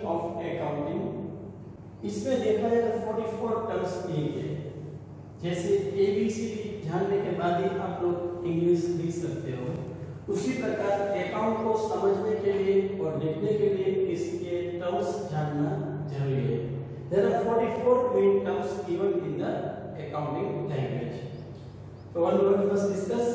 Of accounting. इसमें देखा जाए तो 44 टर्म्स दिए गए, जैसे ABCD जानने के बाद ही आप लोग इंग्लिश लिख सकते हो, उसी प्रकार अकाउंट को समझने के लिए और लिखने के लिए इसके टर्म्स जानना जरूरी है। There are 44 main terms given in the accounting language. So one will first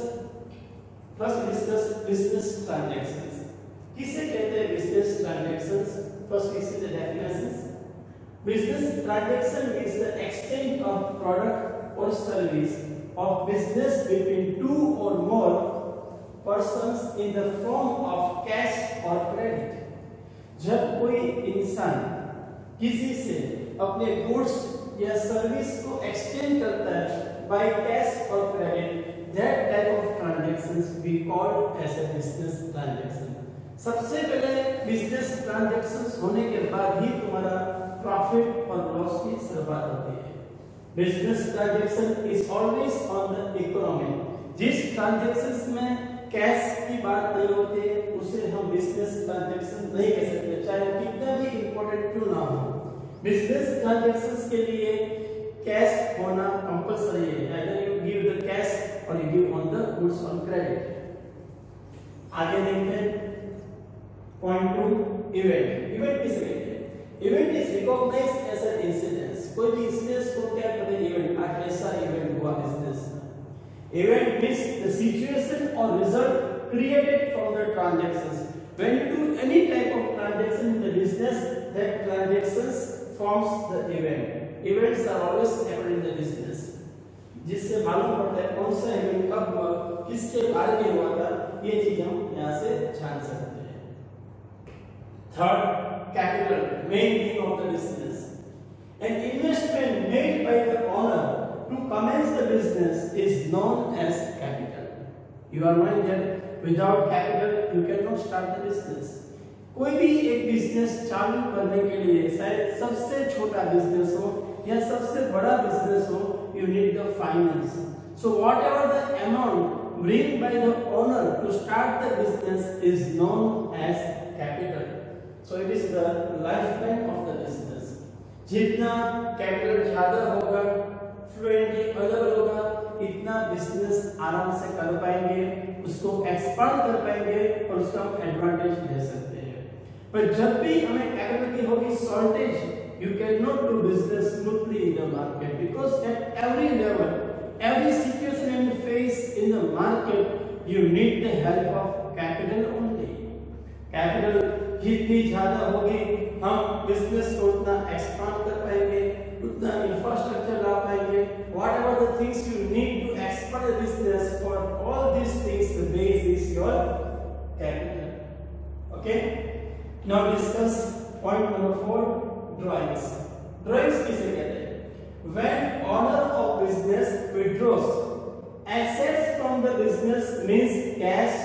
discuss business transactions. किसे कहते हैं business transactions? First we see the definitions. Business transaction is the exchange of product or service of business between two or more persons in the form of cash or credit. जब कोई इंसान किसी से अपने goods या service को exchange करता है बाय कैश और credit, that type of transactions we called as a business transaction. सबसे पहले बिजनेस ट्रांजैक्शंस होने के बाद ही तुम्हारा प्रॉफिट और लॉस की शुरुआत होती है। Business transaction is always on the economy. जिस ट्रांजैक्शंस में कैश की बात नहीं होती है उसे हम बिजनेस ट्रांजैक्शन नहीं कह सकते, चाहे कितना भी इंपॉर्टेंट क्यों ना हो। बिजनेस ट्रांजैक्शंस के लिए कैश होना कंपलसरी है, either you give the cash or you give on the goods on credit। आगे देखते हैं पॉइंट 2, इवेंट। इवेंट किसे कहते हैं? Event is recognized as an incidence. कोई भी इंसिडेंस को क्या कहते हैं? इवेंट। आज ऐसा इवेंट हुआ बिजनेस में। Event means the situation or result created from the transactions. When you do any type of transaction in the business, that transactions forms the event. Events are always happening in the business. जिससे मालूम पड़ता है कौन सा event कब हुआ, किसके बारे में हुआ था, ये चीज हम यहाँ से जान सकते हैं। Third, capital, main thing of the business. An investment made by the owner to commence the business is known as capital. You are knowing that without capital you cannot start the business. कोई भी एक business चालू करने के लिए, शायद सबसे छोटा बिजनेस हो या सबसे बड़ा बिजनेस हो, you need the finance. So whatever the amount bring by the owner to start the business is known as capital. So it is the lifetime of the business. जितना कैपिटल ज्यादा होगा, fluently available होगा, इतना business आराम से कर पाएंगे, उसको एक्सपांड कर पाएंगे और उसका हम एडवांटेज ले सकते हैं। पर जब भी हमें कैपिटल की होगी shortage, you cannot do business smoothly in the market because at every level, every situation you face in the market, you need the help of capital only. Capital जितनी ज्यादा होगी, हम बिजनेस को उतना एक्सपांड कर पाएंगे, उतना इंफ्रास्ट्रक्चर ला पाएंगे। Whatever the things you need to expand the business, for all these things the base is your capital. Okay? Now discuss point number 4, drawings. Drawings किसे कहते हैं? When owner of business withdraws assets from the business means cash,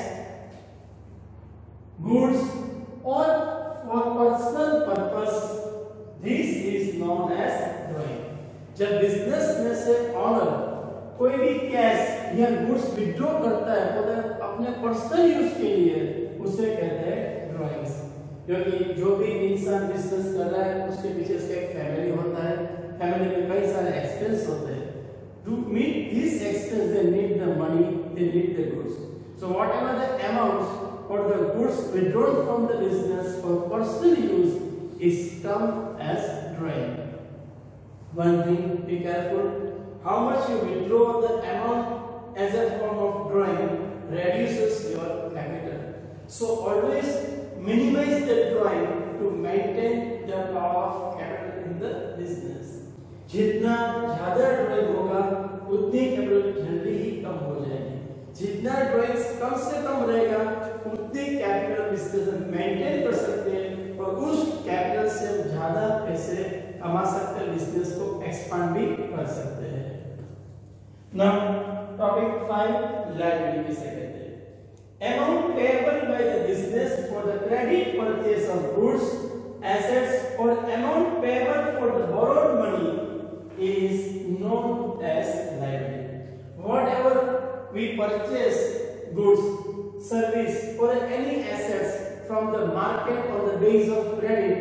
goods or for personal purpose, this is known as drawing. जब business में से honour कोई भी cash या goods withdraw करता है तो अपने पर्सनल यूज के लिए, उसे कहते हैं ड्राइंग्स। क्योंकि जो भी इंसान बिजनेस कर रहा है उसके पीछे उसका एक फैमिली होता है, फैमिली में कई सारे एक्सपेंस होते हैं। To meet this expense they need the money, they need the goods. So whatever the amounts or the goods withdrawn from the business for personal use is termed as drawing. One thing, be careful, how much you withdraw the amount as a form of drawing reduces your capital. So always minimize the drawing to maintain the power of capital in the business. जितना ज्यादा drawing होगा उतनी capital जल्दी ही कम हो जाएगी। जितना drawings कम से कम रहेगा उतनी कैपिटल बिजनेस मेंटेन कर सकते हैं और उस कैपिटल से ज्यादा पैसे कमा सकते हैं, बिजनेस को एक्सपांड भी कर सकते हैं। नाउ टॉपिक 5, लायबिलिटी से कहते हैं amount payable by the business for the credit purchase of goods, assets और amount payable for the borrowed money is known as liability. Whatever we purchase goods, service or any assets from the market on the base of credit,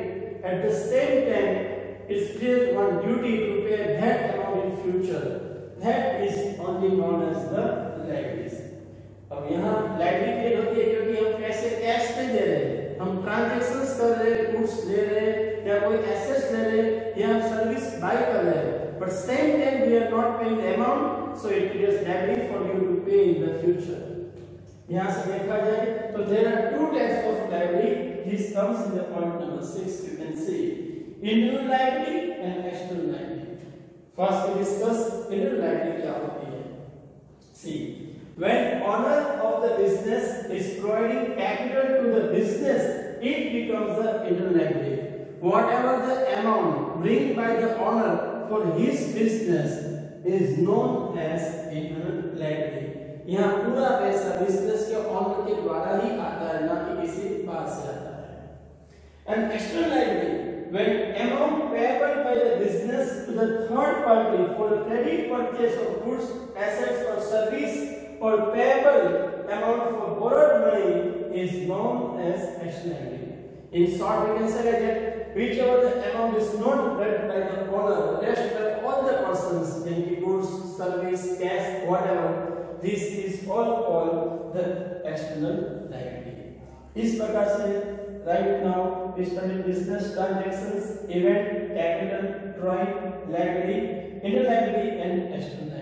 At the same time, it's clear one duty to pay that amount in future. That is only known as the liabilities. अब यहाँ liability होती है क्योंकि हम पैसे cash में दे रहे हैं, हम ट्रांजैक्शंस कर रहे हैं, गुड्स ले रहे हैं या कोई एसेट्स ले रहे हैं या हम सर्विस बाय कर रहे हैं. But same time we are not paying the amount, so it creates liability for you to pay in the future. यहाँ से देखा जाए तो there are two types of liability. This comes in the point number 6. You can see internal liability and external liability. First we discuss internal liability क्या होती है. See, when owner of the business is providing capital to the business, it becomes the internal liability. Whatever the amount bring by the owner for his business is known as internal liability. यहाँ पूरा पैसा business के honour के द्वारा ही आता है, ना कि किसी बाहर से आता है. And external liability, when amount payable by the business to the third party for the credit purchase of goods, assets or service or payable amount for borrowed money is known as external liability. In short, we can say that whichever the amount is not paid by the owner, rest by all the persons, in goods, service, cash, whatever, this is all called the external liability. इस प्रकार से right now we study business transactions, event, capital, drawing, liability, internal liability and external liability.